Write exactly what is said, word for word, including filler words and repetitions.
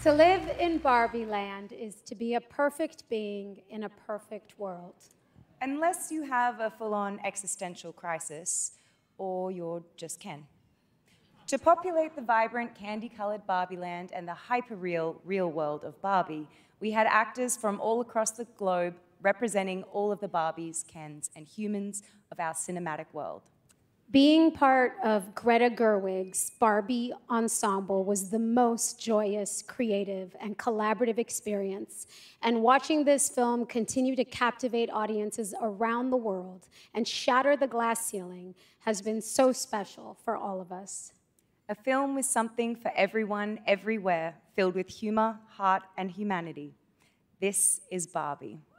To live in Barbie land is to be a perfect being in a perfect world. Unless you have a full-on existential crisis, or you're just Ken. To populate the vibrant, candy-colored Barbie land and the hyper-real, real world of Barbie, we had actors from all across the globe representing all of the Barbies, Kens, and humans of our cinematic world. Being part of Greta Gerwig's Barbie ensemble was the most joyous, creative, and collaborative experience. And watching this film continue to captivate audiences around the world and shatter the glass ceiling has been so special for all of us. A film with something for everyone, everywhere, filled with humor, heart, and humanity. This is Barbie.